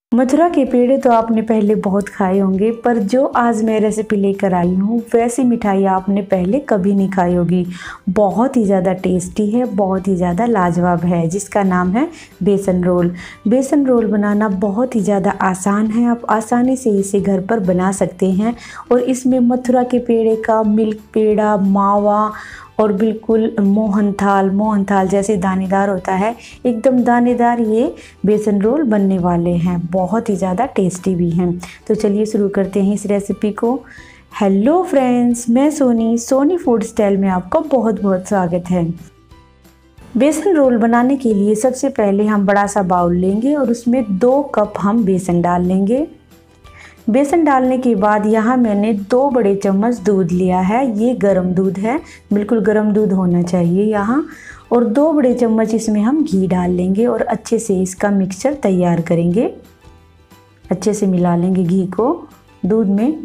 मथुरा के पेड़े तो आपने पहले बहुत खाए होंगे, पर जो आज मैं रेसिपी लेकर आई हूँ वैसी मिठाई आपने पहले कभी नहीं खाई होगी। बहुत ही ज़्यादा टेस्टी है, बहुत ही ज़्यादा लाजवाब है, जिसका नाम है बेसन रोल। बेसन रोल बनाना बहुत ही ज़्यादा आसान है, आप आसानी से इसे घर पर बना सकते हैं। और इसमें मथुरा के पेड़े का मिल्क पेड़ा, मावा और बिल्कुल मोहनथाल जैसे दानेदार होता है, एकदम दानेदार ये बेसन रोल बनने वाले हैं। बहुत ही ज़्यादा टेस्टी भी हैं। तो चलिए शुरू करते हैं इस रेसिपी को। हेलो फ्रेंड्स, मैं सोनी फूड स्टाइल में आपका बहुत बहुत स्वागत है। बेसन रोल बनाने के लिए सबसे पहले हम बड़ा सा बाउल लेंगे और उसमें 2 कप हम बेसन डाल लेंगे। बेसन डालने के बाद यहाँ मैंने 2 बड़े चम्मच दूध लिया है। ये गर्म दूध है, बिल्कुल गर्म दूध होना चाहिए यहाँ। और 2 बड़े चम्मच इसमें हम घी डाल लेंगे और अच्छे से इसका मिक्सचर तैयार करेंगे। अच्छे से मिला लेंगे घी को दूध में।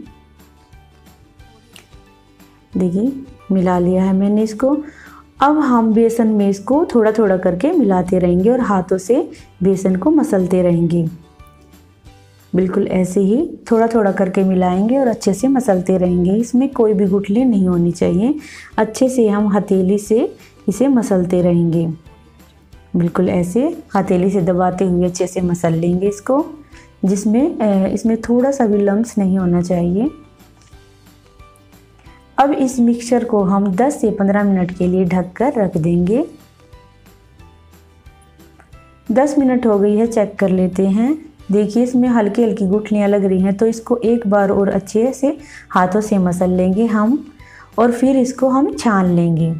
देखिए मिला लिया है मैंने इसको। अब हम बेसन में इसको थोड़ा थोड़ा करके मिलाते रहेंगे और हाथों से बेसन को मसलते रहेंगे। बिल्कुल ऐसे ही थोड़ा थोड़ा करके मिलाएंगे और अच्छे से मसलते रहेंगे। इसमें कोई भी गुठली नहीं होनी चाहिए। अच्छे से हम हथेली से इसे मसलते रहेंगे। बिल्कुल ऐसे हथेली से दबाते हुए अच्छे से मसल लेंगे इसको, जिसमें इसमें थोड़ा सा भी लम्स नहीं होना चाहिए। अब इस मिक्सचर को हम 10 से 15 मिनट के लिए ढक कर रख देंगे। 10 मिनट हो गई है, चेक कर लेते हैं। देखिए इसमें हल्की हल्की गुठलियाँ लग रही हैं, तो इसको एक बार और अच्छे से हाथों से मसल लेंगे हम और फिर इसको हम छान लेंगे।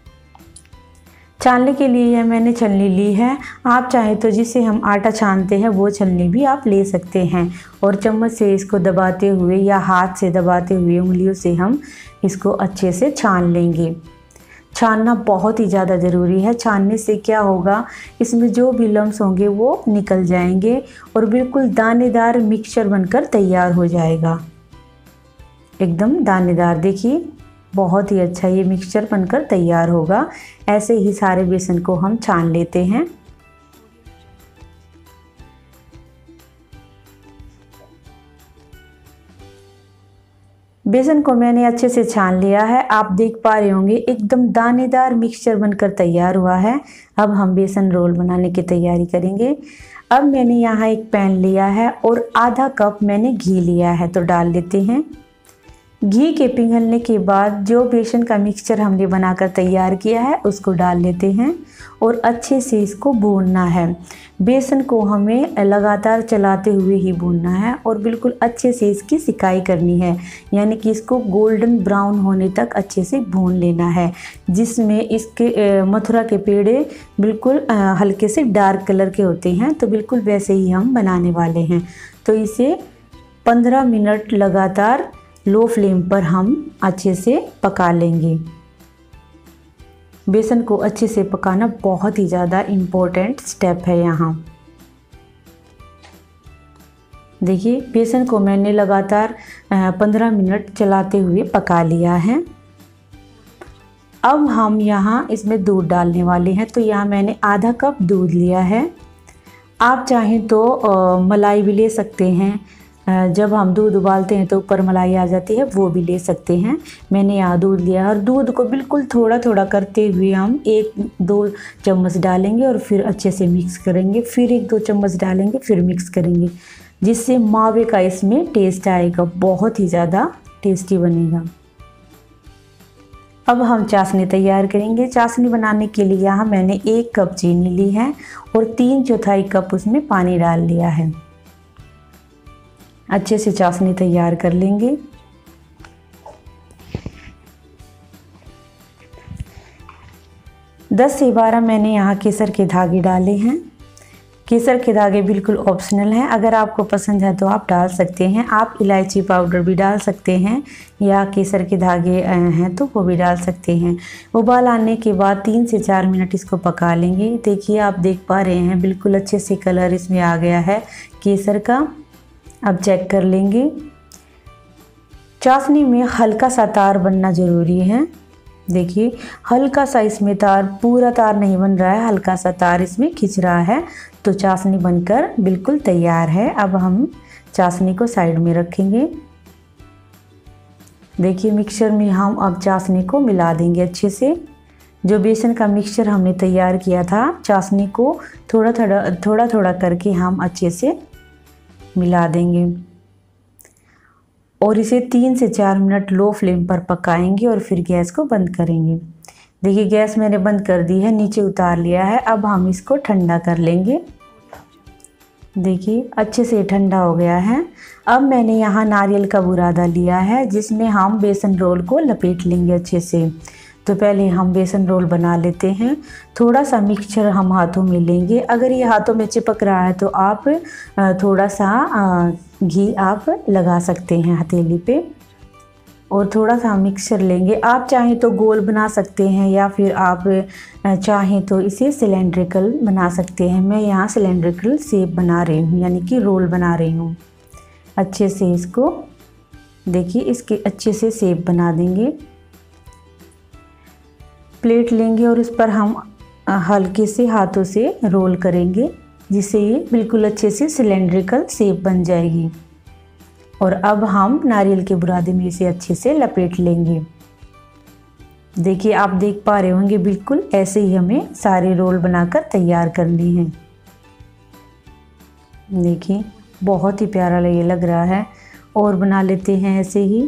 छानने के लिए यह मैंने छलनी ली है। आप चाहे तो जिसे हम आटा छानते हैं वो छलनी भी आप ले सकते हैं। और चम्मच से इसको दबाते हुए या हाथ से दबाते हुए उंगलियों से हम इसको अच्छे से छान लेंगे। छानना बहुत ही ज़्यादा ज़रूरी है। छानने से क्या होगा, इसमें जो भी लम्स होंगे वो निकल जाएंगे और बिल्कुल दानेदार मिक्सचर बनकर तैयार हो जाएगा। एकदम दानेदार, देखिए बहुत ही अच्छा ये मिक्सचर बनकर तैयार होगा। ऐसे ही सारे बेसन को हम छान लेते हैं। बेसन को मैंने अच्छे से छान लिया है। आप देख पा रहे होंगे एकदम दानेदार मिक्सचर बनकर तैयार हुआ है। अब हम बेसन रोल बनाने की तैयारी करेंगे। अब मैंने यहाँ एक पैन लिया है और आधा कप मैंने घी लिया है, तो डाल देते हैं। घी के पिघलने के बाद जो बेसन का मिक्सचर हमने बनाकर तैयार किया है उसको डाल लेते हैं और अच्छे से इसको भूनना है। बेसन को हमें लगातार चलाते हुए ही भूनना है और बिल्कुल अच्छे से इसकी सिकाई करनी है, यानी कि इसको गोल्डन ब्राउन होने तक अच्छे से भून लेना है, जिसमें इसके मथुरा के पेड़े बिल्कुल हल्के से डार्क कलर के होते हैं। तो बिल्कुल वैसे ही हम बनाने वाले हैं। तो इसे 15 मिनट लगातार लो फ्लेम पर हम अच्छे से पका लेंगे। बेसन को अच्छे से पकाना बहुत ही ज़्यादा इम्पोर्टेंट स्टेप है यहाँ। देखिए बेसन को मैंने लगातार 15 मिनट चलाते हुए पका लिया है। अब हम यहाँ इसमें दूध डालने वाले हैं। तो यहाँ मैंने आधा कप दूध लिया है। आप चाहें तो मलाई भी ले सकते हैं। जब हम दूध उबालते हैं तो ऊपर मलाई आ जाती है, वो भी ले सकते हैं। मैंने यहाँ दूध लिया और दूध को बिल्कुल थोड़ा थोड़ा करते हुए हम 1-2 चम्मच डालेंगे और फिर अच्छे से मिक्स करेंगे। फिर 1-2 चम्मच डालेंगे, फिर मिक्स करेंगे, जिससे मावे का इसमें टेस्ट आएगा, बहुत ही ज़्यादा टेस्टी बनेगा। अब हम चाशनी तैयार करेंगे। चाशनी बनाने के लिए यहाँ मैंने 1 कप चीनी ली है और 3/4 कप उसमें पानी डाल लिया है। अच्छे से चाशनी तैयार कर लेंगे। दस से 12 मैंने यहाँ केसर के धागे डाले हैं। केसर के धागे बिल्कुल ऑप्शनल हैं, अगर आपको पसंद है तो आप डाल सकते हैं। आप इलायची पाउडर भी डाल सकते हैं या केसर के धागे हैं तो वो भी डाल सकते हैं। उबाल आने के बाद 3 से 4 मिनट इसको पका लेंगे। देखिए आप देख पा रहे हैं बिल्कुल अच्छे से कलर इसमें आ गया है केसर का। अब चेक कर लेंगे। चाशनी में हल्का सा तार बनना ज़रूरी है। देखिए हल्का सा इसमें तार, पूरा तार नहीं बन रहा है, हल्का सा तार इसमें खिंच रहा है। तो चाशनी बनकर बिल्कुल तैयार है। अब हम चाशनी को साइड में रखेंगे। देखिए मिक्सचर में हम अब चाशनी को मिला देंगे अच्छे से। जो बेसन का मिक्सचर हमने तैयार किया था, चाशनी को थोड़ा थोड़ा करके हम अच्छे से मिला देंगे और इसे 3 से 4 मिनट लो फ्लेम पर पकाएंगे और फिर गैस को बंद करेंगे। देखिए गैस मैंने बंद कर दी है, नीचे उतार लिया है। अब हम इसको ठंडा कर लेंगे। देखिए अच्छे से ठंडा हो गया है। अब मैंने यहाँ नारियल का बुरादा लिया है, जिसमें हम बेसन रोल को लपेट लेंगे अच्छे से। तो पहले हम बेसन रोल बना लेते हैं। थोड़ा सा मिक्सचर हम हाथों में लेंगे। अगर ये हाथों में चिपक रहा है तो आप थोड़ा सा घी आप लगा सकते हैं हथेली पे, और थोड़ा सा मिक्सचर लेंगे। आप चाहें तो गोल बना सकते हैं या फिर आप चाहें तो इसे सिलेंड्रिकल बना सकते हैं। मैं यहाँ सिलेंड्रिकल शेप बना रही हूँ, यानी कि रोल बना रही हूँ। अच्छे से इसको देखिए, इसके अच्छे से शेप बना देंगे। प्लेट लेंगे और इस पर हम हल्के से हाथों से रोल करेंगे, जिससे ये बिल्कुल अच्छे से सिलेंड्रिकल शेप बन जाएगी। और अब हम नारियल के बुरादे में इसे अच्छे से लपेट लेंगे। देखिए आप देख पा रहे होंगे, बिल्कुल ऐसे ही हमें सारे रोल बनाकर तैयार करने हैं। देखिए बहुत ही प्यारा ये लग रहा है। और बना लेते हैं ऐसे ही।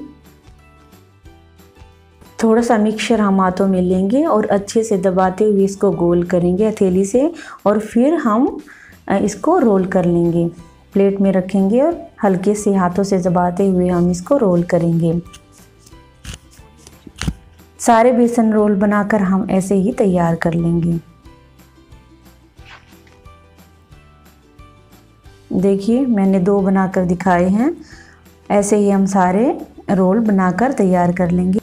थोड़ा सा मिक्सचर हम हाथों में लेंगे और अच्छे से दबाते हुए इसको गोल करेंगे हथेली से, और फिर हम इसको रोल कर लेंगे। प्लेट में रखेंगे और हल्के से हाथों से दबाते हुए हम इसको रोल करेंगे। सारे बेसन रोल बनाकर हम ऐसे ही तैयार कर लेंगे। देखिए मैंने 2 बनाकर दिखाए हैं। ऐसे ही हम सारे रोल बनाकर तैयार कर लेंगे।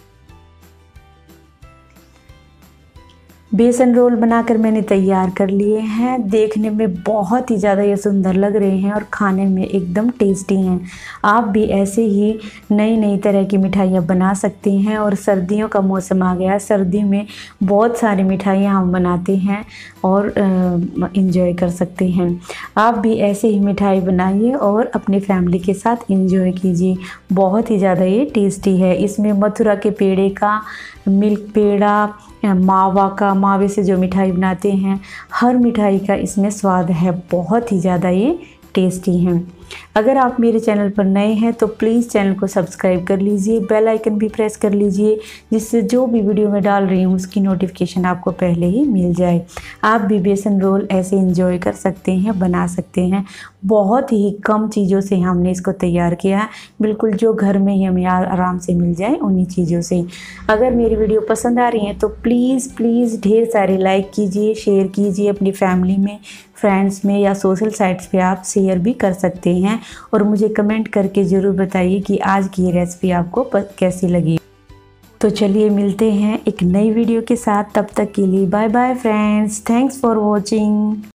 बेसन रोल बनाकर मैंने तैयार कर लिए हैं। देखने में बहुत ही ज़्यादा ये सुंदर लग रहे हैं और खाने में एकदम टेस्टी हैं। आप भी ऐसे ही नई नई तरह की मिठाइयाँ बना सकते हैं। और सर्दियों का मौसम आ गया है, सर्दी में बहुत सारी मिठाइयाँ हम बनाते हैं और इंजॉय कर सकते हैं। आप भी ऐसे ही मिठाई बनाइए और अपनी फैमिली के साथ इंजॉय कीजिए। बहुत ही ज़्यादा ये टेस्टी है। इसमें मथुरा के पेड़े का, मिल्क पेड़ा, मावा का, मावे से जो मिठाई बनाते हैं, हर मिठाई का इसमें स्वाद है। बहुत ही ज़्यादा ये टेस्टी हैं। अगर आप मेरे चैनल पर नए हैं तो प्लीज़ चैनल को सब्सक्राइब कर लीजिए, बेल आइकन भी प्रेस कर लीजिए, जिससे जो भी वीडियो मैं डाल रही हूँ उसकी नोटिफिकेशन आपको पहले ही मिल जाए। आप भी बेसन रोल ऐसे एंजॉय कर सकते हैं, बना सकते हैं। बहुत ही कम चीज़ों से हमने इसको तैयार किया है, बिल्कुल जो घर में ही हमें आराम से मिल जाए उन्हीं चीज़ों से। अगर मेरी वीडियो पसंद आ रही है तो प्लीज़ ढेर सारे लाइक कीजिए, शेयर कीजिए अपनी फैमिली में, फ्रेंड्स में या सोशल साइट्स पे आप शेयर भी कर सकते हैं। और मुझे कमेंट करके ज़रूर बताइए कि आज की ये रेसिपी आपको कैसी लगी। तो चलिए मिलते हैं एक नई वीडियो के साथ। तब तक के लिए bye bye friends. Thanks for watching.